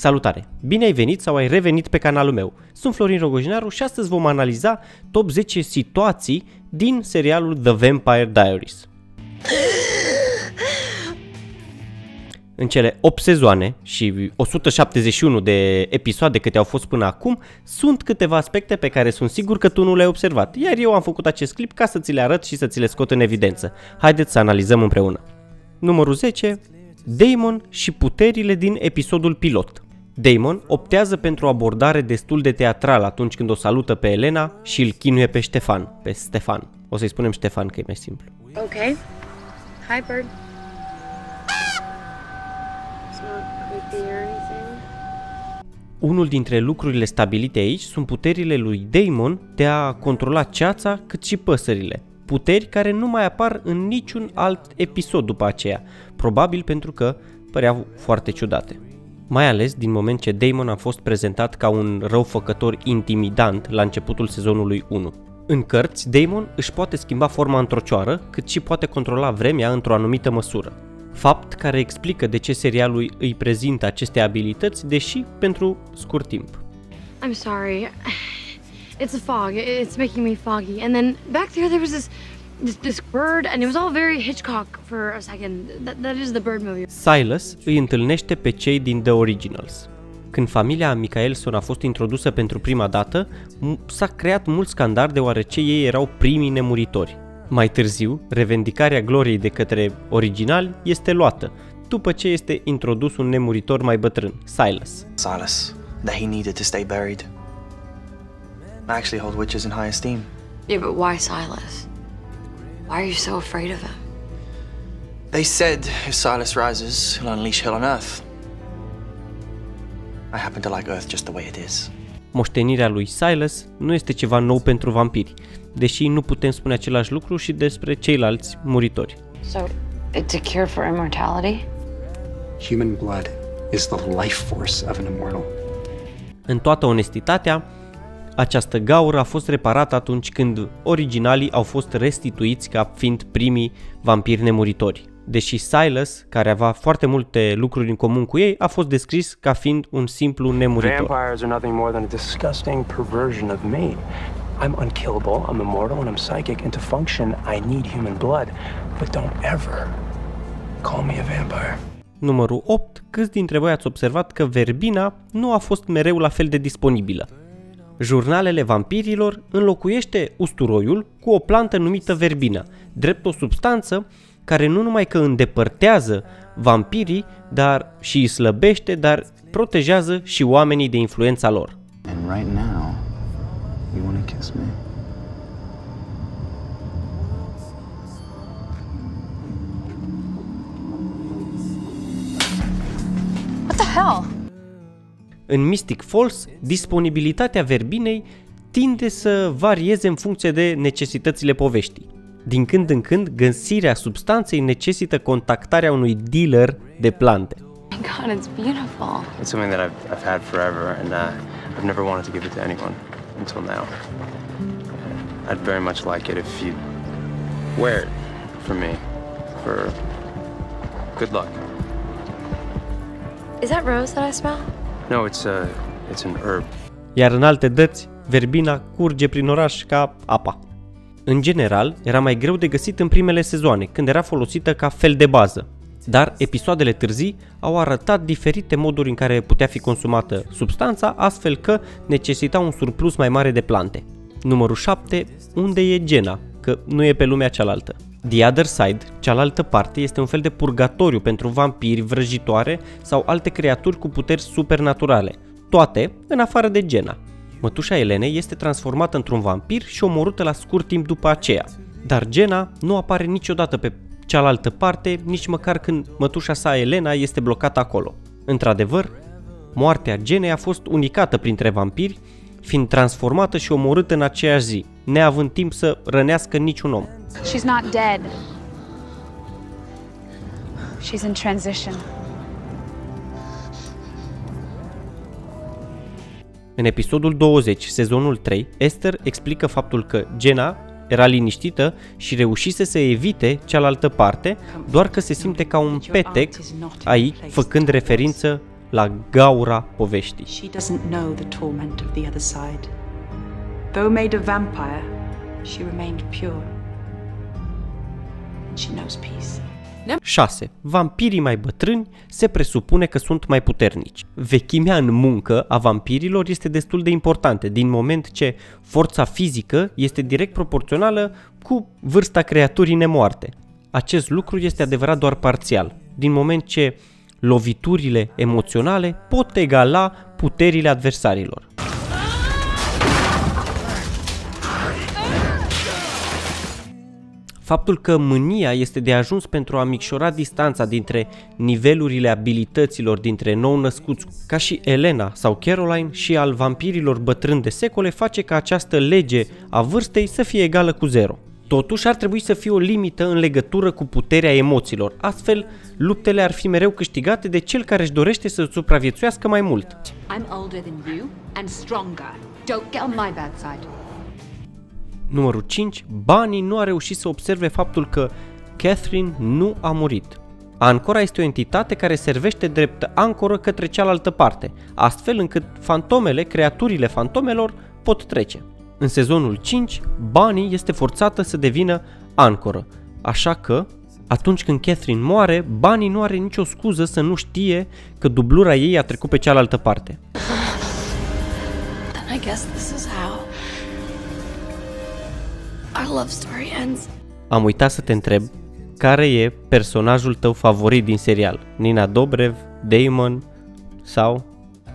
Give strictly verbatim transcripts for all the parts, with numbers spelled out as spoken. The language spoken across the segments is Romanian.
Salutare! Bine ai venit sau ai revenit pe canalul meu. Sunt Florin Rogojinaru și astăzi vom analiza top zece situații din serialul The Vampire Diaries. În cele opt sezoane și o sută șaptezeci și unu de episoade câte au fost până acum, sunt câteva aspecte pe care sunt sigur că tu nu le-ai observat, iar eu am făcut acest clip ca să ți le arăt și să ți le scot în evidență. Haideți să analizăm împreună. Numărul zece. Damon și puterile din episodul pilot. Damon optează pentru o abordare destul de teatrală atunci când o salută pe Elena și îl chinuie pe Ștefan, pe Stefan. O să-i spunem Ștefan că e mai simplu. Ok. Hi, bird. It's not creepy or anything. Unul dintre lucrurile stabilite aici sunt puterile lui Damon de a controla ceața cât și păsările. Puteri care nu mai apar în niciun alt episod după aceea, probabil pentru că păreau foarte ciudate. Mai ales din moment ce Damon a fost prezentat ca un răufăcător intimidant la începutul sezonului unu. În cărți, Damon își poate schimba forma într-o cioară, cât și poate controla vremea într-o anumită măsură. Fapt care explică de ce serialul îi prezintă aceste abilități, deși pentru scurt timp. I'm sorry. It's a fog. It's making me foggy. And then back there, there was this, this, this bird, and it was all very Hitchcock for a second. That, that is the bird movie. Silas îi întâlnește pe cei din The Originals. Când familia Michaelson a fost introdusă pentru prima dată, s-a creat mult scandal deoarece ei erau primii nemuritori. Mai târziu, revendicarea gloriei de către originali este luată, după ce este introdus un nemuritor mai bătrân, Silas. Silas, that he needed to stay buried. I actually hold witches in high esteem. Yeah, but why Silas? Why are you so afraid of him? They said if Silas rises, he'll unleash hell on Earth. I happen to like Earth just the way it is. Moștenirea lui Silas nu este ceva nou pentru vampiri, deși nu putem spune același lucru și despre ceilalți muritori. So, it's a cure for immortality? Human blood is the life force of an immortal. În toată onestitatea, această gaură a fost reparată atunci când originalii au fost restituiți ca fiind primii vampiri nemuritori, deși Silas, care avea foarte multe lucruri în comun cu ei, a fost descris ca fiind un simplu nemuritor. Vampires are nothing more than a disgusting perversion of me. I'm unkillable, I'm immortal, and I'm psychic, and to function I need human blood. But don't ever call me a vampire. Numărul opt. Câți dintre voi ați observat că verbina nu a fost mereu la fel de disponibilă? Jurnalele vampirilor înlocuiește usturoiul cu o plantă numită verbina, drept o substanță care nu numai că îndepărtează vampirii, dar și îi slăbește, dar protejează și oamenii de influența lor. And right now, you want to kiss me? What the hell? În Mystic Falls, disponibilitatea verbinei tinde să varieze în funcție de necesitățile poveștii. Din când în când, găsirea substanței necesită contactarea unui dealer de plante. My God, it's beautiful. It's something that I've, I've had forever, and uh, I've never wanted to give it to anyone until now. I'd very much like it if you'd wear it for me, for good luck. Is that rose that I smell? No, it's a, it's an herb. Iar în alte dăți, verbina curge prin oraș ca apa. În general, era mai greu de găsit în primele sezoane, când era folosită ca fel de bază. Dar episoadele târzii au arătat diferite moduri în care putea fi consumată substanța, astfel că necesita un surplus mai mare de plante. Numărul șapte. Unde e Jenna? Că nu e pe lumea cealaltă. The Other Side, cealaltă parte, este un fel de purgatoriu pentru vampiri, vrăjitoare sau alte creaturi cu puteri supernaturale, toate în afară de Jenna. Mătușa Elenei este transformată într-un vampir și omorâtă la scurt timp după aceea, dar Jenna nu apare niciodată pe cealaltă parte, nici măcar când mătușa sa Elena este blocată acolo. Într-adevăr, moartea Jennei a fost unicată printre vampiri, fiind transformată și omorâtă în aceeași zi, neavând timp să rănească niciun om. She's not dead. She's in transition. În episodul douăzeci, sezonul trei, Esther explică faptul că Jenna era liniștită și reușise să evite cealaltă parte, doar că se simte ca un petec aici, făcând referință la gaura poveștii. She doesn't know the torment of the other side. Though made a vampire, she remained pure. And she knows peace. șase. Vampirii mai bătrâni se presupune că sunt mai puternici. Vechimea în muncă a vampirilor este destul de importantă, din moment ce forța fizică este direct proporțională cu vârsta creaturii nemoarte. Acest lucru este adevărat doar parțial, din moment ce loviturile emoționale pot egala puterile adversarilor. Faptul că mânia este de ajuns pentru a micșora distanța dintre nivelurile abilităților dintre nou-născuți ca și Elena sau Caroline și al vampirilor bătrâni de secole face ca această lege a vârstei să fie egală cu zero. Totuși ar trebui să fie o limită în legătură cu puterea emoțiilor, astfel luptele ar fi mereu câștigate de cel care își dorește să supraviețuiască mai mult. I'm older than you and stronger. Don't get on my bad side. Numărul cinci. Bunny nu a reușit să observe faptul că Catherine nu a murit. Ancora este o entitate care servește drept ancoră către cealaltă parte, astfel încât fantomele, creaturile fantomelor, pot trece. În sezonul cinci, Bunny este forțată să devină ancoră, așa că, atunci când Catherine moare, Bunny nu are nicio scuză să nu știe că dublura ei a trecut pe cealaltă parte. Then I guess this is how our love story ends. Am uitat să te întreb, care e personajul tău favorit din serial? Nina Dobrev, Damon sau...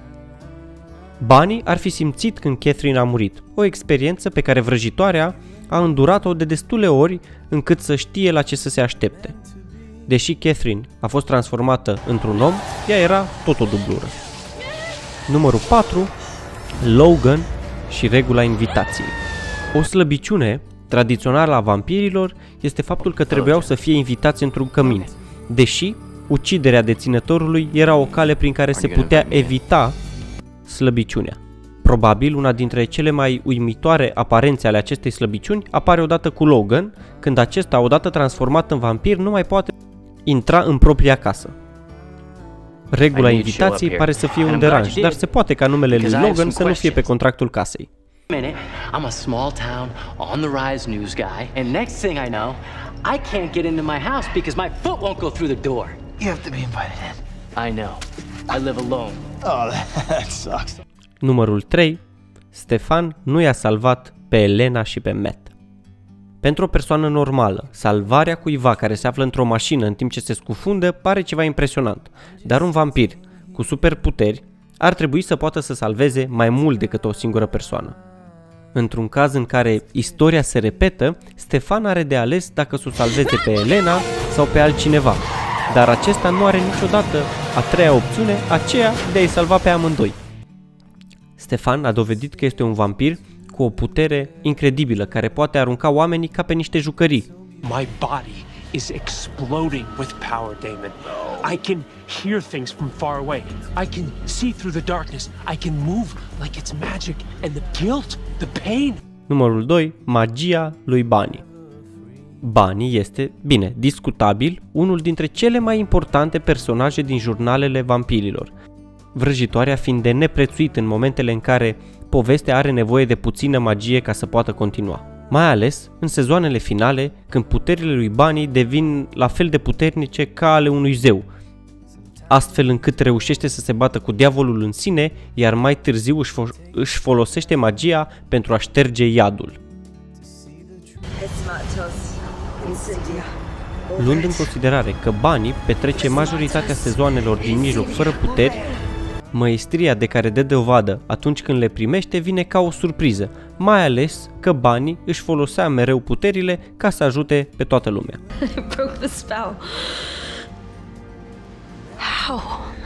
Bunny ar fi simțit când Catherine a murit, o experiență pe care vrăjitoarea a îndurat-o de destule ori încât să știe la ce să se aștepte. Deși Catherine a fost transformată într-un om, ea era tot o dublură. Numărul patru. Logan și regula invitației. O slăbiciune tradițională a vampirilor este faptul că trebuiau să fie invitați într-un cămin, deși uciderea deținătorului era o cale prin care se putea evita slăbiciunea. Probabil una dintre cele mai uimitoare aparențe ale acestei slăbiciuni apare odată cu Logan, când acesta, odată transformat în vampir, nu mai poate intra în propria casă. Regula invitației pare să fie un deranj, dar se poate ca numele lui Logan să nu fie pe contractul casei. I'm a small town, on the rise news guy, and next thing I know, I can't get into my house because my foot won't go through the door. You have to be invited in. I know. I live alone. Oh, that sucks. Numărul trei. Stefan nu i-a salvat pe Elena și pe Matt. Pentru o persoană normală, salvarea cuiva care se află într-o mașină în timp ce se scufundă pare ceva impresionant, dar un vampir cu superputeri ar trebui să poată să salveze mai mult decât o singură persoană. Într-un caz în care istoria se repetă, Stefan are de ales dacă să o salveze pe Elena sau pe altcineva, dar acesta nu are niciodată a treia opțiune, aceea de a-i salva pe amândoi. Stefan a dovedit că este un vampir cu o putere incredibilă care poate arunca oamenii ca pe niște jucării. My body is exploding with power, Damon. I can hear things from far away. I can see through the darkness. I can move like it's magic, and the guilt, the pain. Numărul doi. Magia lui Bunny. Bunny este, bine, discutabil, unul dintre cele mai importante personaje din jurnalele vampirilor, vrăjitoarea fiind de neprețuit în momentele în care povestea are nevoie de puțină magie ca să poată continua. Mai ales în sezoanele finale, când puterile lui Bunny devin la fel de puternice ca ale unui zeu, astfel încât reușește să se bată cu diavolul în sine, iar mai târziu își, fo- își folosește magia pentru a șterge iadul. Luând în considerare că Bunny petrece majoritatea sezoanelor din mijloc fără puteri, măestria de care dă dovadă atunci când le primește vine ca o surpriză, mai ales că Bunny își folosea mereu puterile ca să ajute pe toată lumea. I broke the spell. How?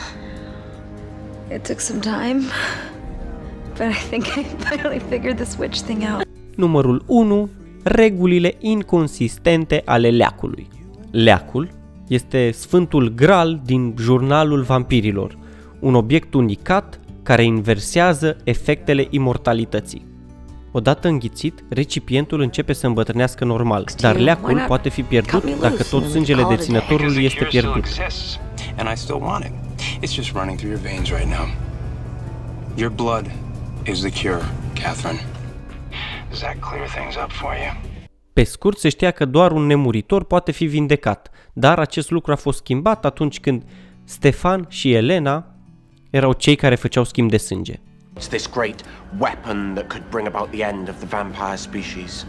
It took some time, but I think I finally figured this witch thing out. Numărul unu. Regulile inconsistente ale leacului. Leacul este sfântul graal din jurnalul vampirilor, un obiect unicat care inversează efectele imortalității. Odată înghițit, recipientul începe să îmbătrânească normal, dar leacul poate fi pierdut dacă tot sângele deținătorului este pierdut. It's just running through your veins right now. Your blood is the cure, Catherine. Does that clear things up for you? Pe scurt, se știa că doar un nemuritor poate fi vindecat, dar acest lucru a fost schimbat atunci când Stefan și Elena erau cei care făceau schimb de sânge. It's this great weapon that could bring about the end of the vampire species.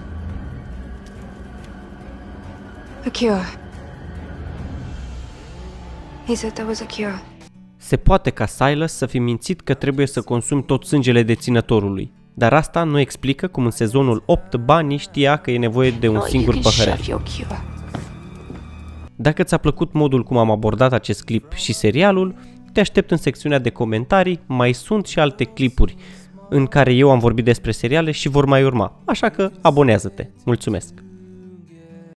A cure. He said there was a cure. Se poate ca Silas să fi mințit că trebuie să consumi tot sângele deținătorului, dar asta nu explică cum în sezonul opt Bunny știa că e nevoie de un singur păhărel. Dacă ți-a plăcut modul cum am abordat acest clip și serialul, te aștept în secțiunea de comentarii, mai sunt și alte clipuri în care eu am vorbit despre seriale și vor mai urma, așa că abonează-te. Mulțumesc!